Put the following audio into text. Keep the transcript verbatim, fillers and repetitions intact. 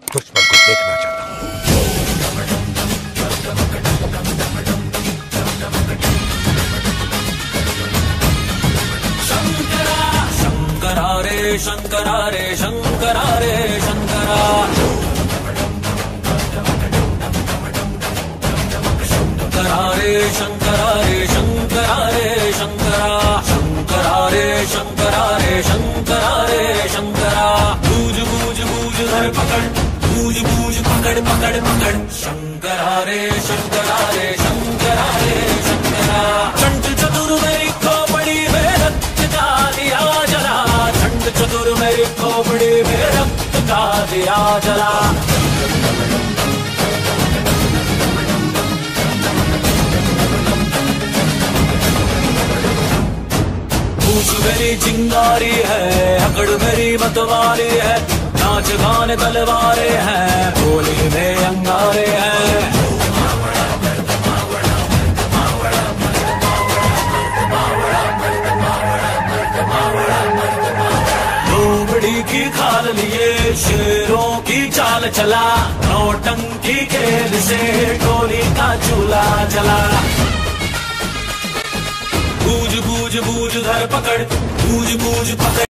दुश्मन को देखना चाहता हूं। शंकरा शंकरा रे शंकरा रे शंकरा रे शंकरा शंकरा रे शंकरा रे शंकरा रे शंकरा शंकरा रे शंकरा रे शंकरा रे शंकरा बूझ बूझ बूझ धर पकड़ बूझ बूझ पकड़ पकड़ पकड़ शंकरा रे शंकरा रे शंकरा रे शंकरा चंड चतुर मेरी खोपड़ी में रक्त का दिया जला चंड चतुर मेरी खोपड़ी में रक्त का दिया जला पूछ मेरी चिंगारी है अकड़ मेरी मतवारी है नाच गान तलवारे हैं बोली में अंगारे हैं लोमड़ी की खाल लिए शेरों की चाल चला नौटंकी खेल से टोली का चूल्हा जला बूझ बूझ बूझ धर पकड़ बूझ बूझ पकड़